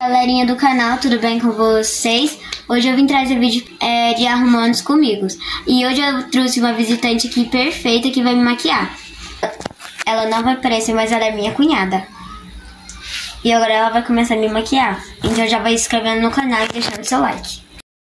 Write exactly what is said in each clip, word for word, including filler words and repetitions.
Galerinha do canal, tudo bem com vocês? Hoje eu vim trazer vídeo é, de arrumando comigo. E hoje eu trouxe uma visitante aqui perfeita que vai me maquiar. Ela não vai aparecer, mas ela é minha cunhada. E agora ela vai começar a me maquiar. Então já vai se inscrevendo no canal e deixando seu like.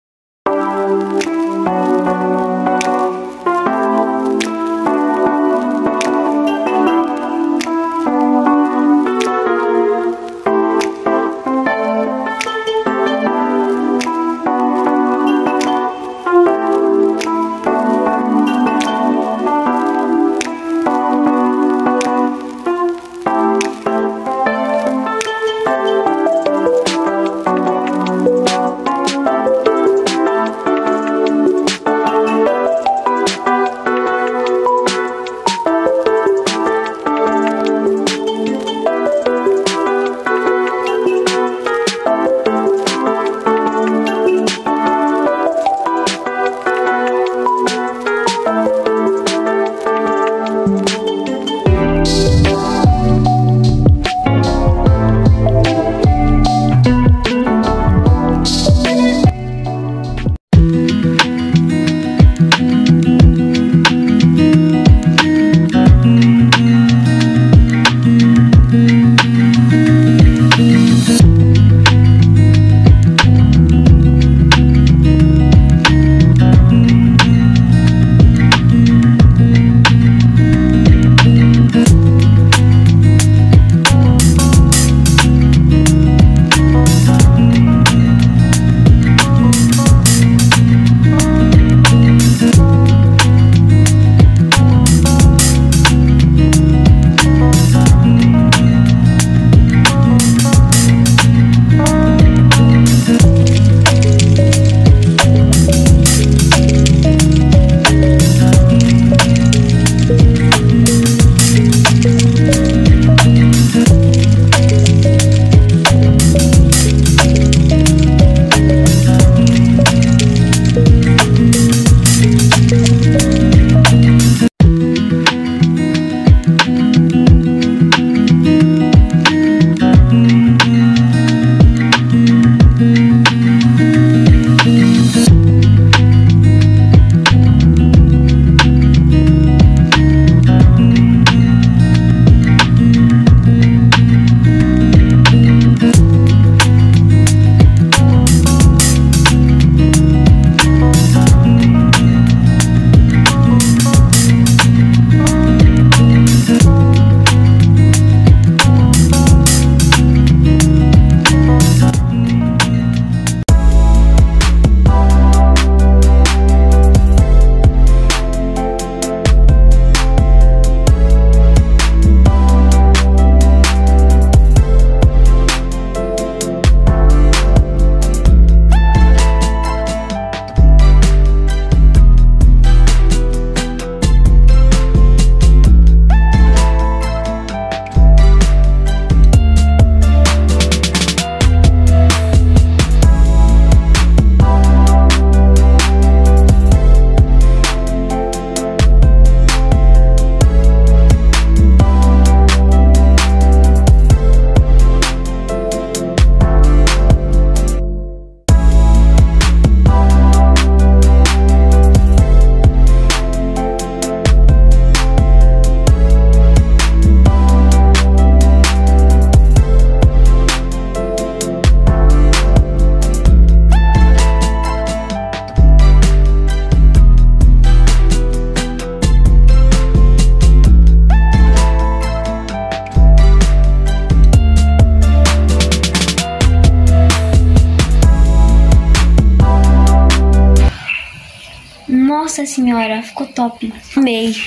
Nossa senhora, ficou top. Amei.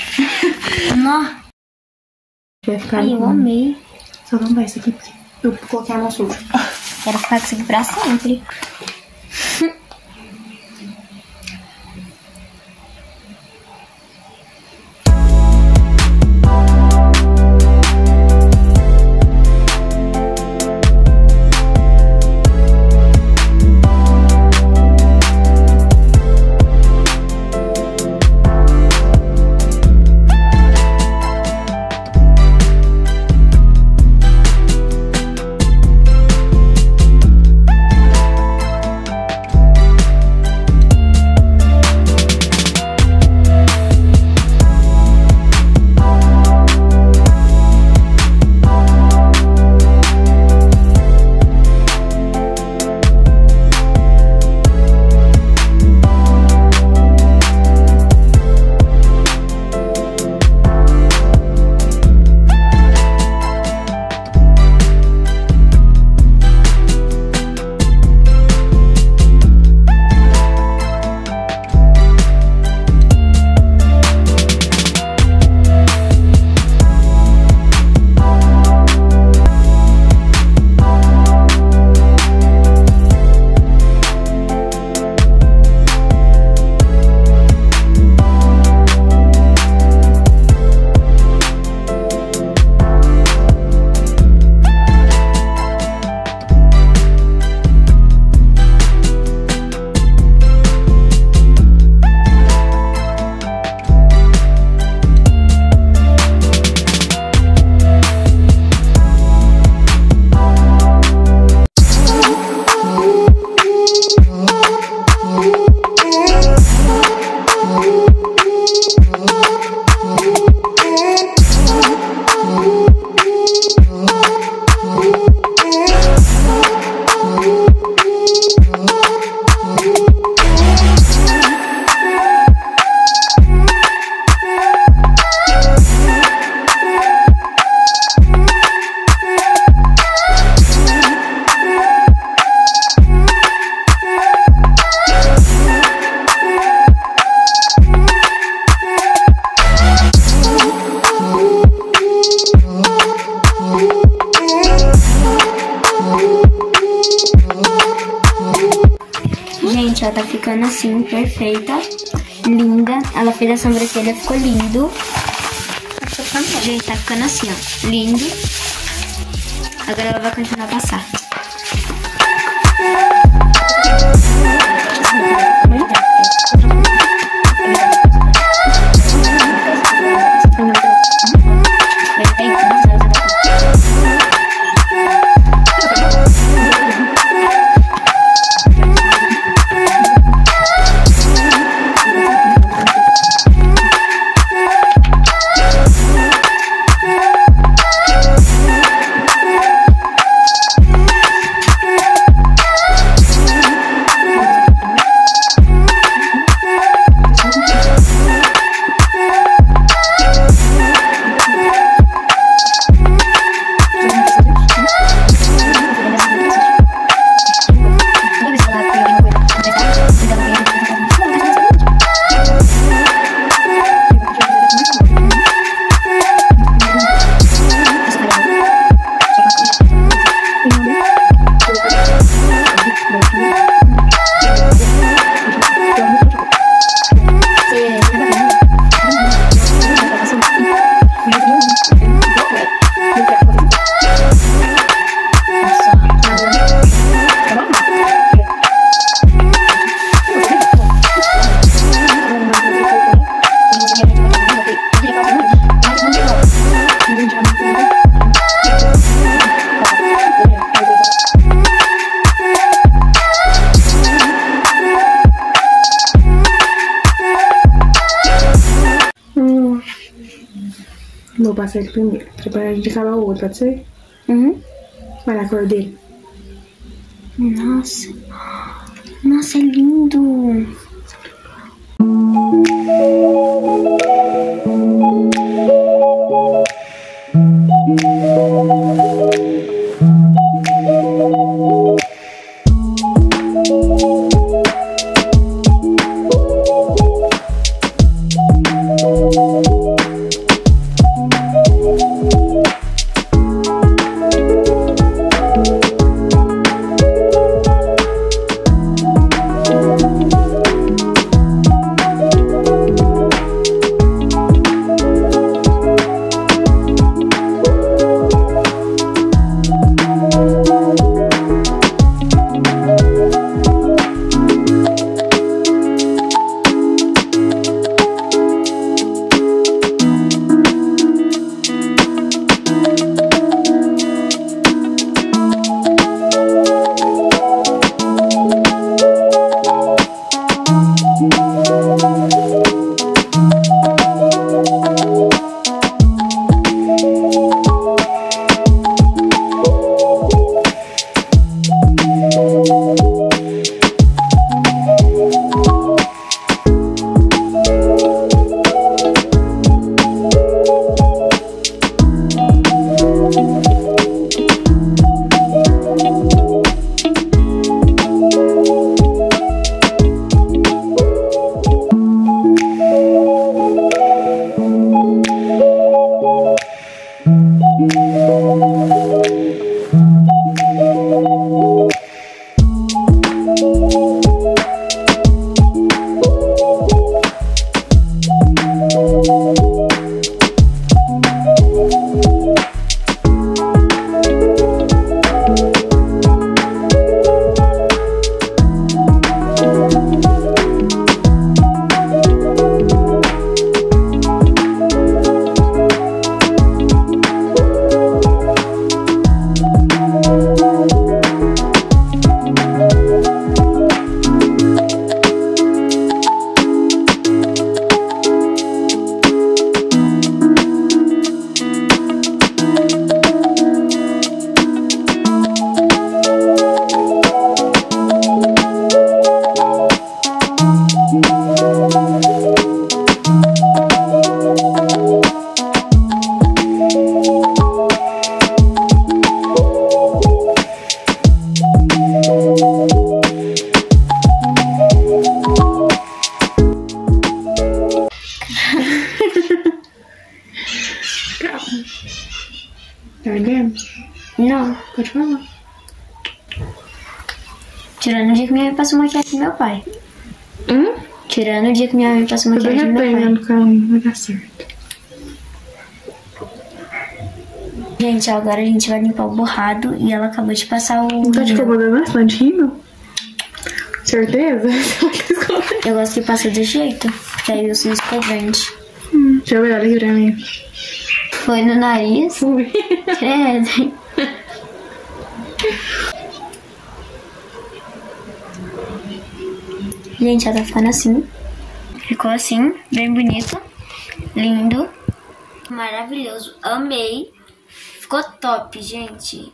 Nó. Vai ficar. Ai, eu amei. Só não vai isso aqui porque eu coloquei a mão suja. Quero ficar com isso aqui pra sempre. gente, ela tá ficando assim, perfeita, linda. Ela fez a sobrancelha, ficou lindo. Gente, tá ficando assim, ó, lindo. Agora ela vai continuar a passar. Vou passar ele primeiro, pra gente acabar o outro, pode ser? Uhum. Vai lá, a cor dele. Nossa. Nossa, é lindo. Tirando o dia que minha mãe passou maquiagem do meu pai. Hum? Tirando o dia que minha mãe passou Eu bem maquiagem do meu pai. no carrinho, vai dar certo. Gente, agora a gente vai limpar o borrado e ela acabou de passar o... Tá te incomodando bastante rindo? Certeza? Eu gosto que passa do jeito, que aí eu sou escovante. Hum, deixa eu ver, olha aqui pra mim. Foi no nariz? Fui. Credo. Gente, ela tá ficando assim. Ficou assim, bem bonito. Lindo. Maravilhoso. Amei. Ficou top, gente.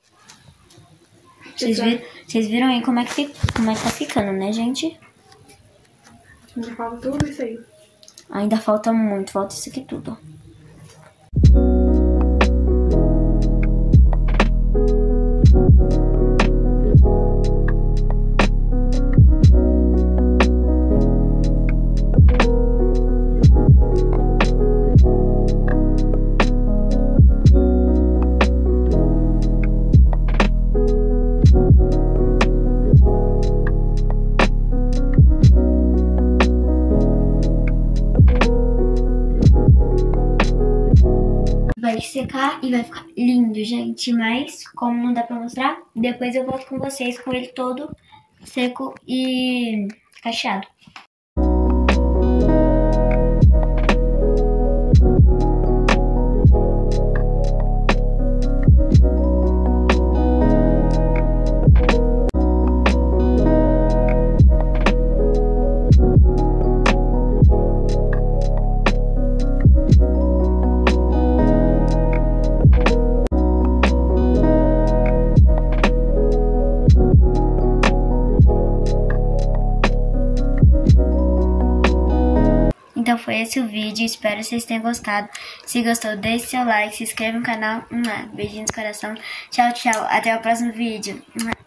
Vocês viram, vocês viram aí como é, que fica, como é que tá ficando, né, gente? Ainda falta tudo isso aí. Ainda falta muito. Falta isso aqui tudo. Vai secar e vai ficar lindo, gente. Mas, como não dá pra mostrar, depois eu volto com vocês com ele todo seco e cacheado. Então foi esse o vídeo, espero que vocês tenham gostado. Se gostou, deixe seu like, se inscreva no canal. Beijinhos no coração. Tchau, tchau. Até o próximo vídeo.